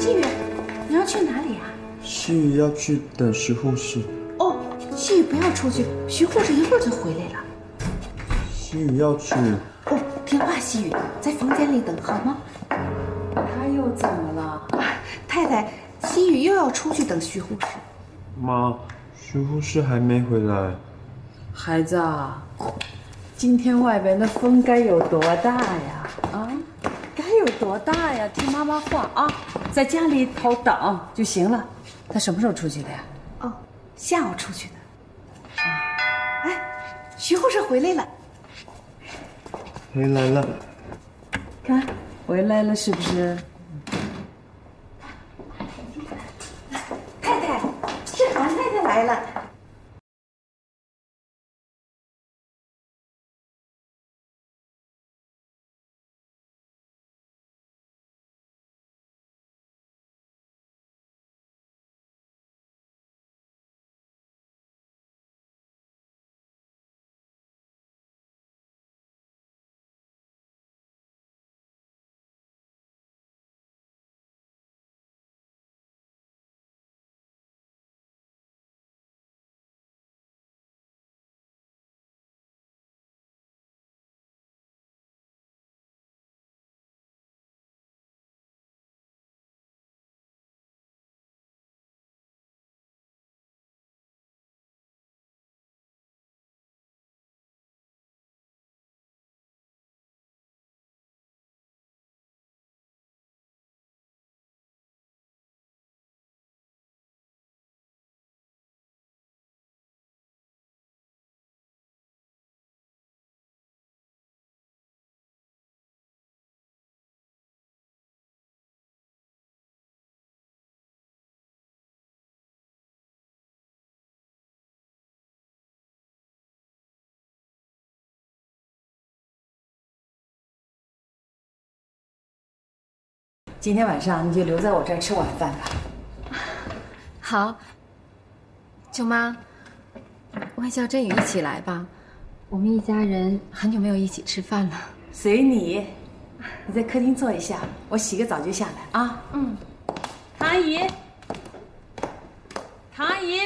细雨，你要去哪里啊？ 细雨要去等徐护士。 哦，细雨不要出去，徐护士一会儿就回来了。 细雨要去。 哦，听话，细雨，在房间里等好吗？ 他又怎么了？ 太太，细雨又要出去等徐护士。 妈，徐护士还没回来。 孩子啊，今天外边的风该有多大呀？啊，该有多大呀？听妈妈话啊，在家里头等就行了。他什么时候出去的呀？ 哦，下午出去的。哎，徐护士回来了。 回来了。 看，回来了是不是？ 太太，是韩太太来了。 今天晚上你就留在我这儿吃晚饭吧。 好，舅妈，我也叫振宇一起来吧。我们一家人很久没有一起吃饭了。 随你，你在客厅坐一下，我洗个澡就下来啊。 嗯。 唐阿姨，唐阿姨。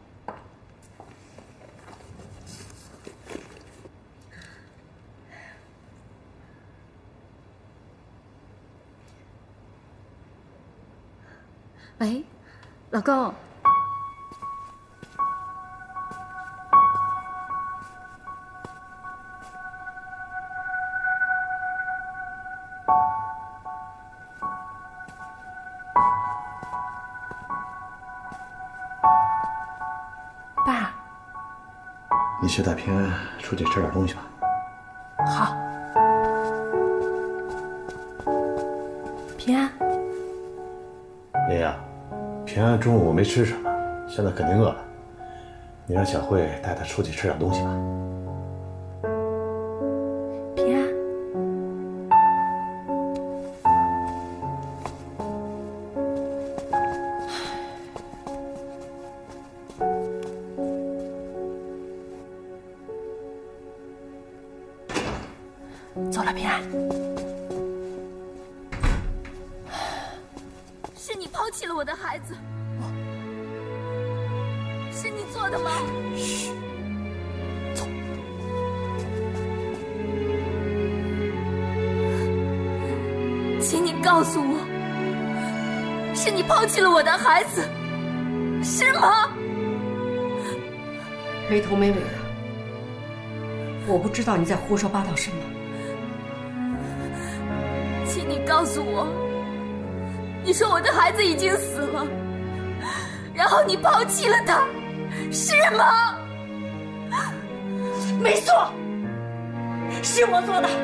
喂，老公。 爸， 你去带平安出去吃点东西吧。 好。平安， 爷爷，平安中午没吃什么，现在肯定饿了。你让小慧带她出去吃点东西吧。 平安，走了，平安。 是你抛弃了我的孩子，是你做的吗？ 嘘，走。 请你告诉我，是你抛弃了我的孩子，是吗？ 没头没尾的，我不知道你在胡说八道什么。 请你告诉我，你说我的孩子已经死了，然后你抛弃了他，是吗？ 没错，是我做的。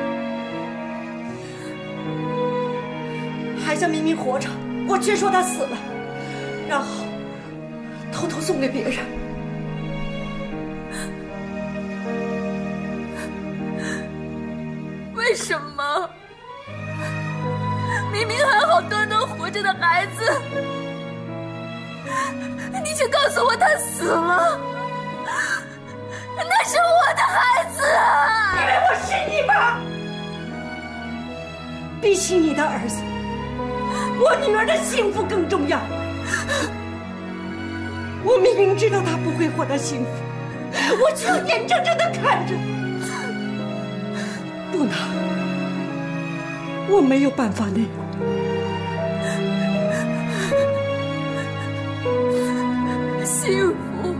孩子明明活着，我却说他死了，然后偷偷送给别人。 为什么？明明还好端端活着的孩子，你却告诉我他死了，那是我的孩子啊！ 因为我是你妈，比起你的儿子， 我女儿的幸福更重要。我明明知道她不会获得幸福，我却要眼睁睁地看着。不能，我没有办法那样。 幸福，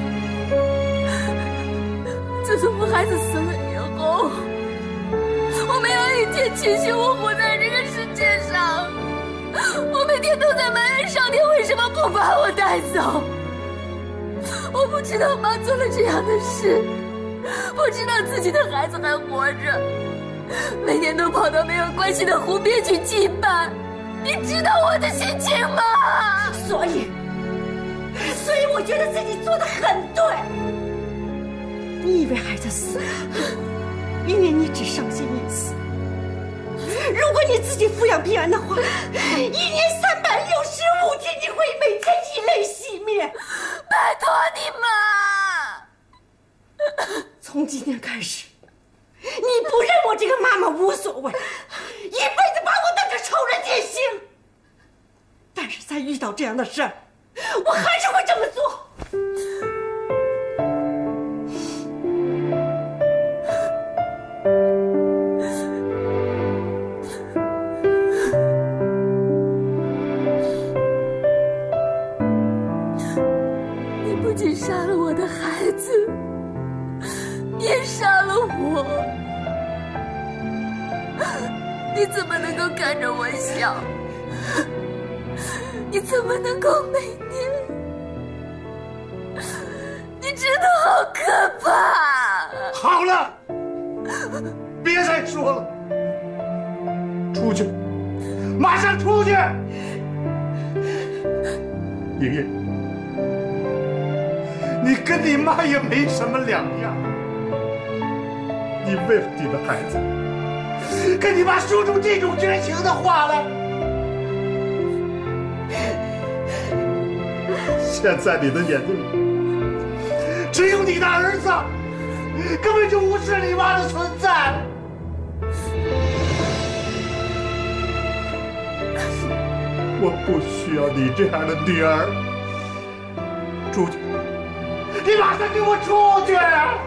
自从我孩子死了以后，我没有一天庆幸我活在这个世界上。我每天都在埋怨上天为什么不把我带走。我不知道妈做了这样的事，不知道自己的孩子还活着，每天都跑到没有关系的湖边去祭拜。你知道我的心情吗？ 所以我觉得自己做得很对。你以为孩子死了，一年你只伤心一次。如果你自己抚养平安的话，一年365天，你会每天以泪洗面。 拜托你妈！ 从今天开始，你不认我这个妈妈无所谓，一辈子把我当成仇人也行。但是在遇到这样的事儿，我还是会这么做。 你不仅杀了我的孩子，你也杀了我。你怎么能够看着我笑？你怎么能够每年？你真的好可怕！ 好了，别再说了，出去，马上出去！莹莹，你跟你妈也没什么两样，你为了你的孩子，跟你妈说出这种绝情的话来。现在你的眼睛里只有你的儿子，根本就无视你妈的存在。我不需要你这样的女儿。出去，你马上给我出去！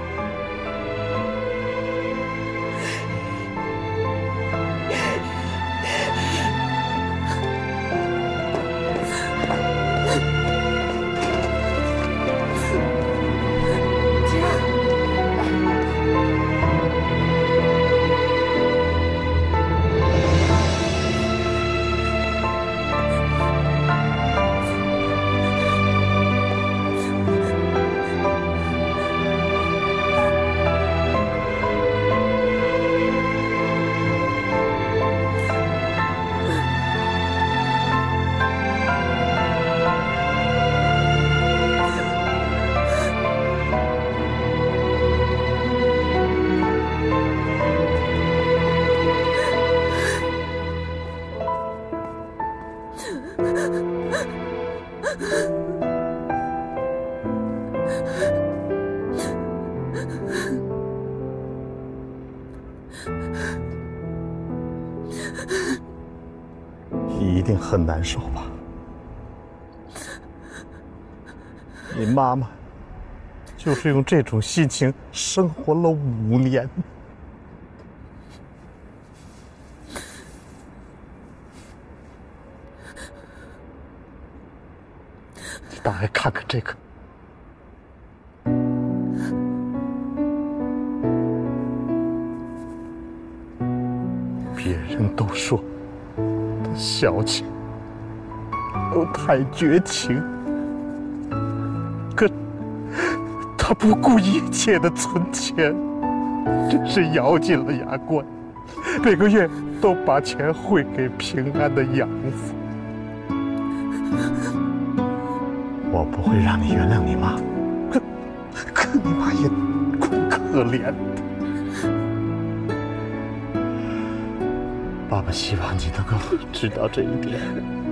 你一定很难受吧？你妈妈就是用这种心情生活了5年。你打开看看这个。别人都说他小气，都太绝情，可他不顾一切的存钱，真是咬紧了牙关，每个月都把钱汇给平安的养父。我不会让你原谅你妈，可你妈也够可怜的。爸爸希望你能够知道这一点。